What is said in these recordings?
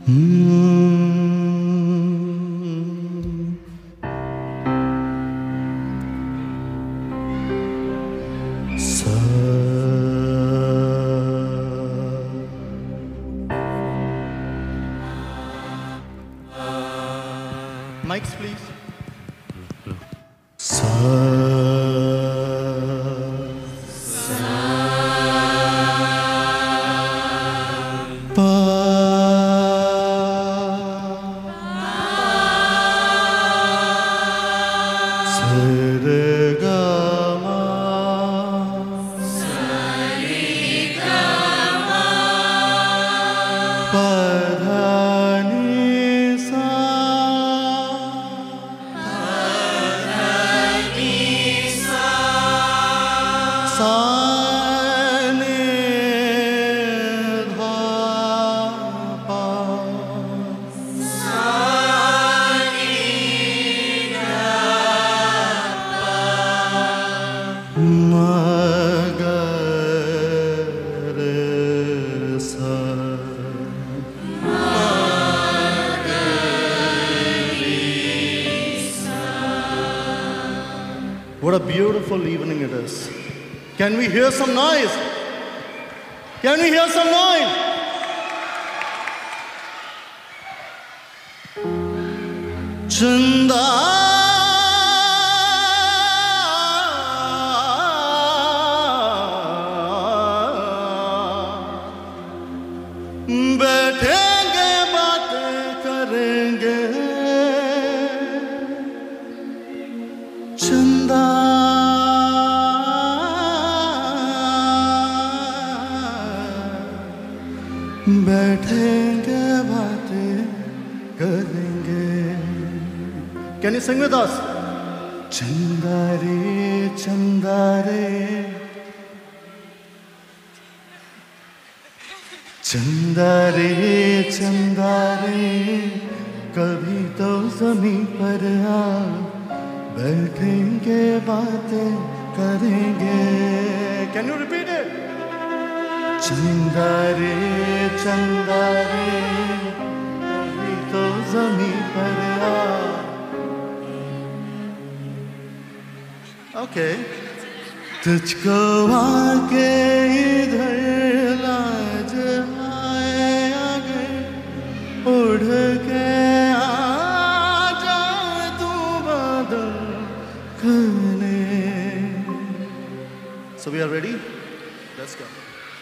Mics, please. What a beautiful evening it is. Can we hear some noise? Can we hear some noise? Chanda बैठेंगे बातें करेंगे चंदा बैठेंगे बातें करेंगे. Can you sing with us? चंदा रे चंदा रे कभी तो ज़मीं पर आ बैठेंगे बातें करेंगे. Can you repeat it? चंदा रे कभी तो ज़मीं पर आ. Okay. तुझको आके इधर लाज आए अगर उड़ के आ जा तू बादल खाने. So we are ready? Let's go.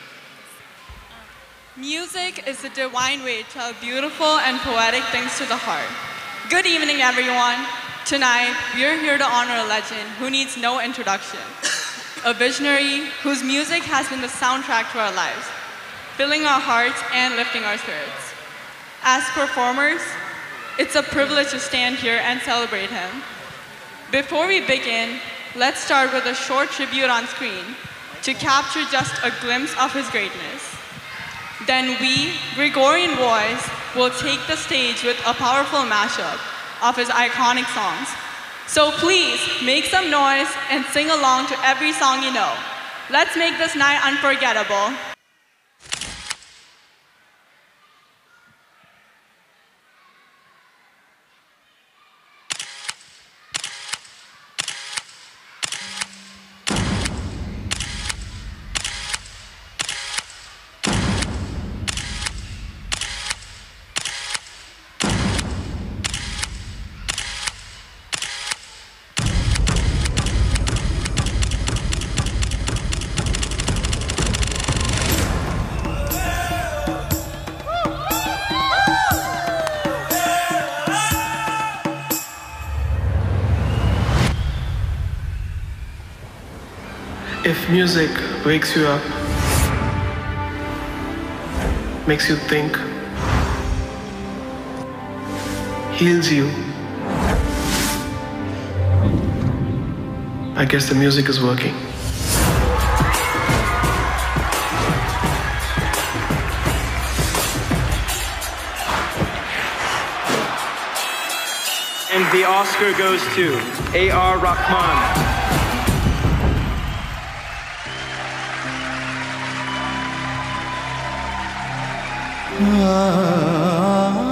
Music is a divine way to tell beautiful and poetic things to the heart. Good evening, everyone. Tonight, we are here to honor a legend who needs no introduction. A visionary whose music has been the soundtrack to our lives, filling our hearts and lifting our spirits. As performers, it's a privilege to stand here and celebrate him. Before we begin, let's start with a short tribute on screen to capture just a glimpse of his greatness. Then we, Gregorian boys, will take the stage with a powerful mashup of his iconic songs. So please, make some noise and sing along to every song you know. Let's make this night unforgettable. If music wakes you up, makes you think, heals you, I guess the music is working. And the Oscar goes to A.R. Rahman. Ah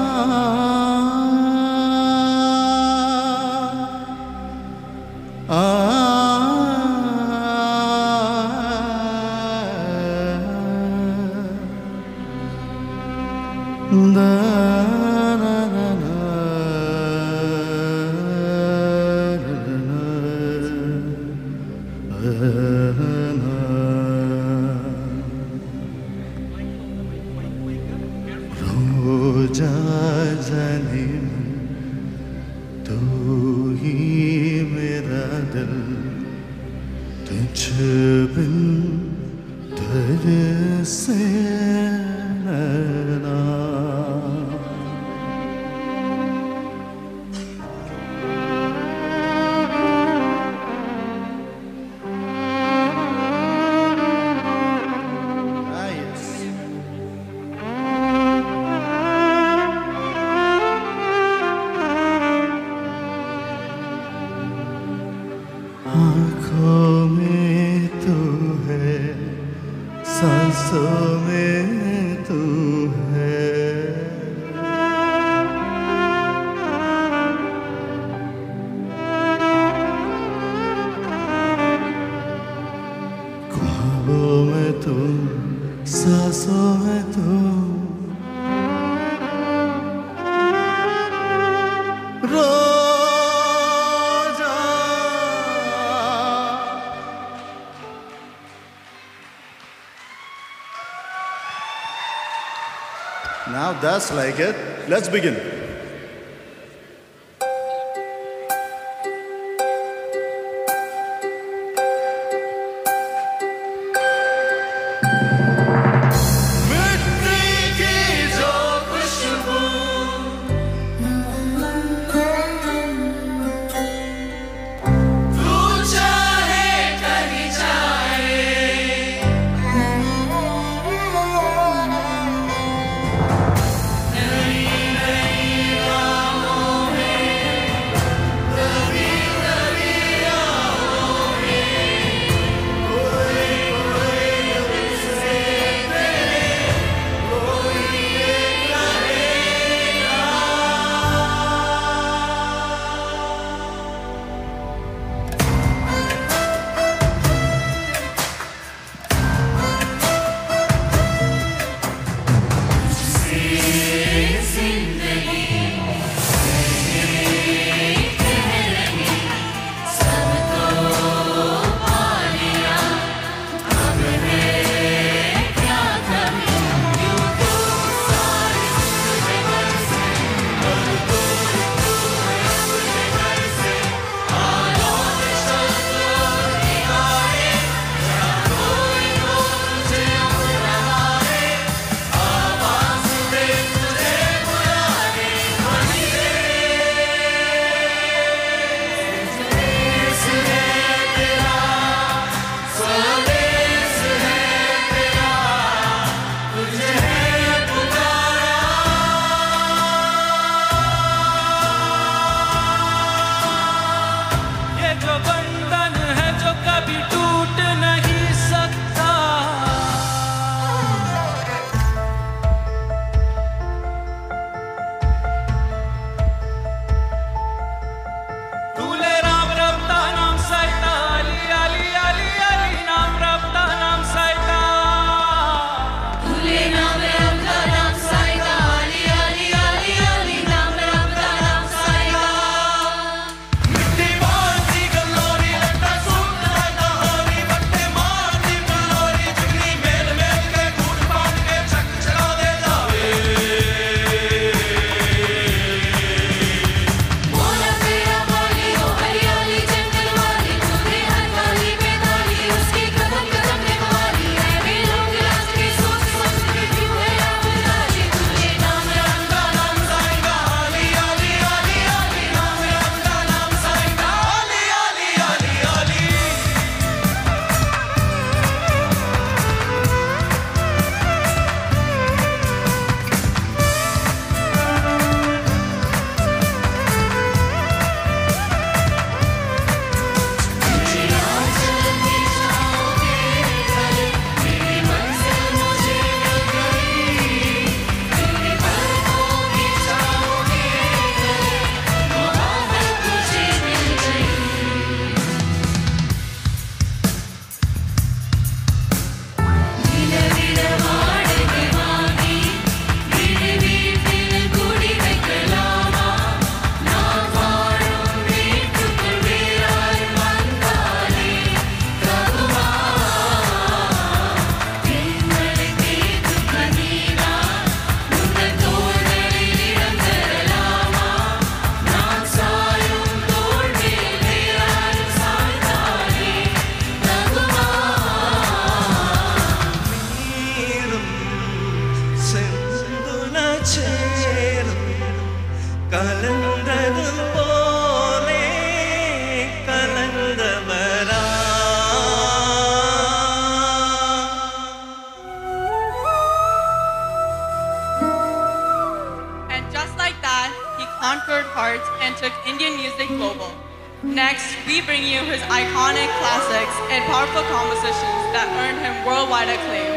रोजा जाने तू ही मेरा दिल तुझ बिन तरसे नैना आँखों में तू है, सांसों में तू है, ख्वाबों में तू, सांसों में तू, Now that's like it. Let's begin. சேரும் கலந்தது போலே கலந்தவரா. And just like that, he conquered hearts and took Indian music global. Next, we bring you his iconic classics and powerful compositions that earned him worldwide acclaim.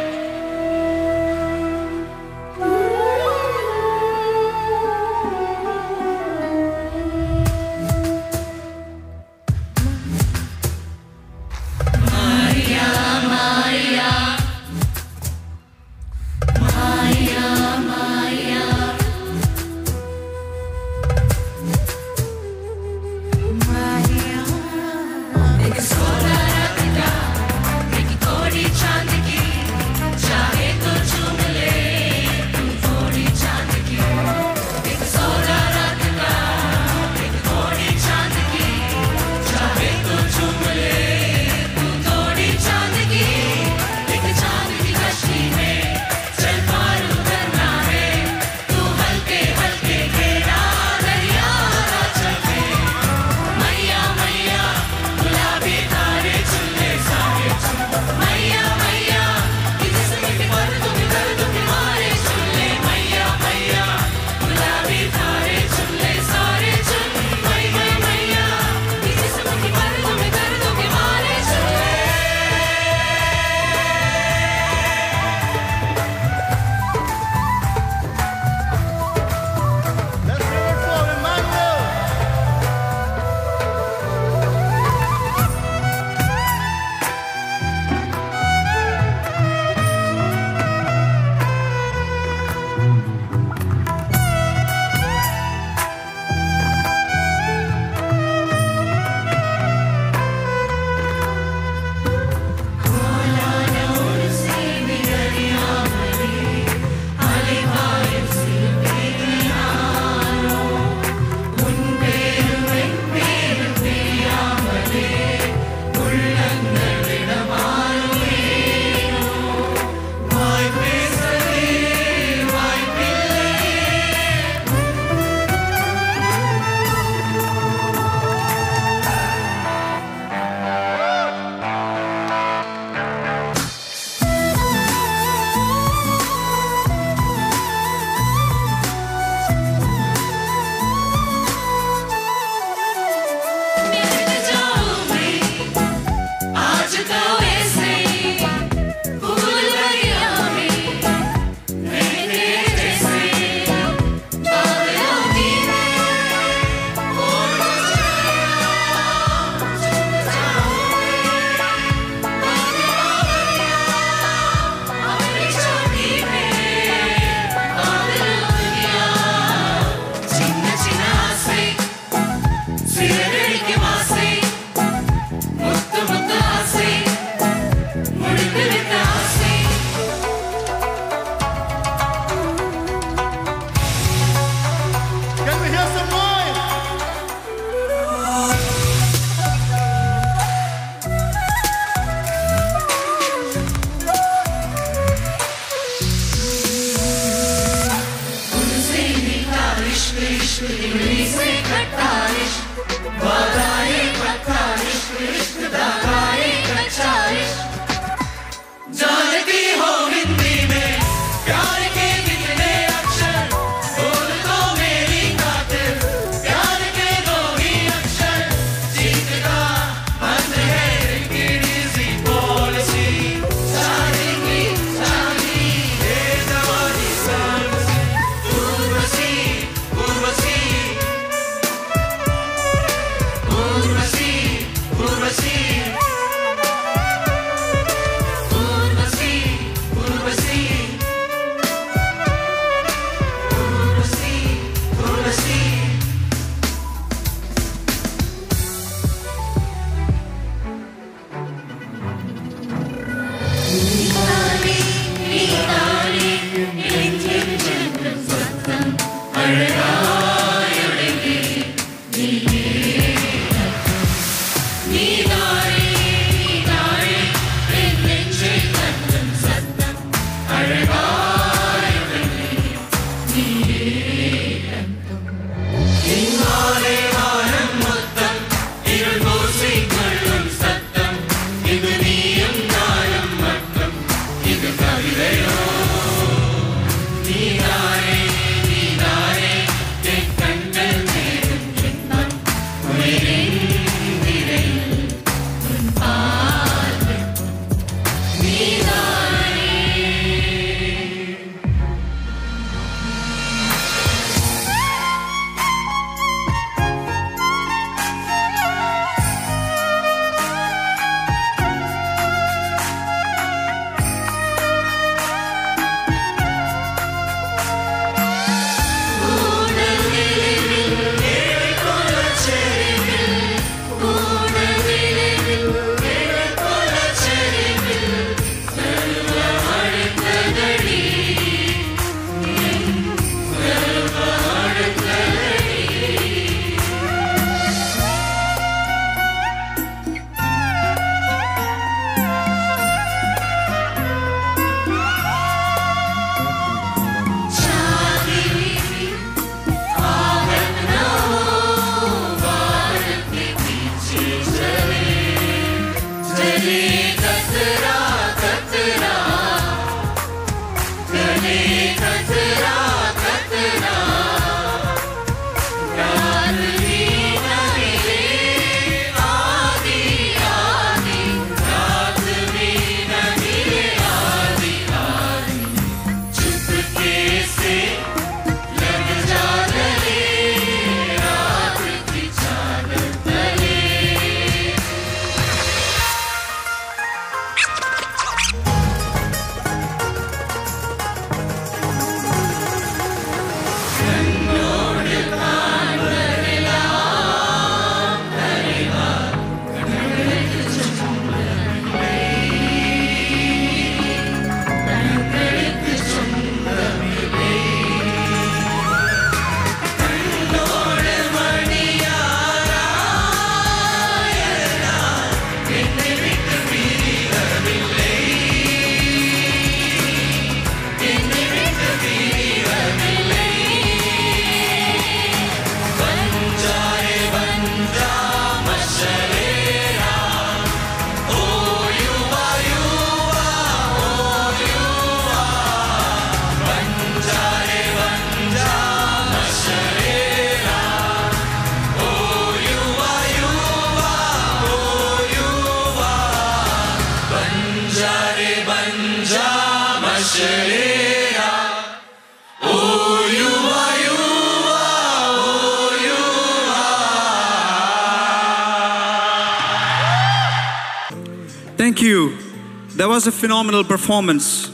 Thank you. That was a phenomenal performance.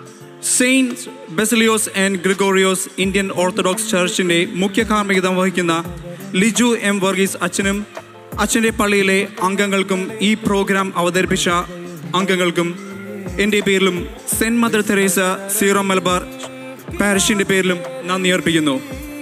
Saint Basilios and Gregorios Indian Orthodox Church in a Mukhya Karmikitham Vahikkunna Liju M. Varghese Achanum Achante Palliyile Angangalkkum ee program avതരിപ്പിച്ച Angangalkkum ende പേരിലും Saint Mother Teresa Sierra Malabar Parishinte പേരിലും നന്ദി അർപ്പിക്കുന്നു.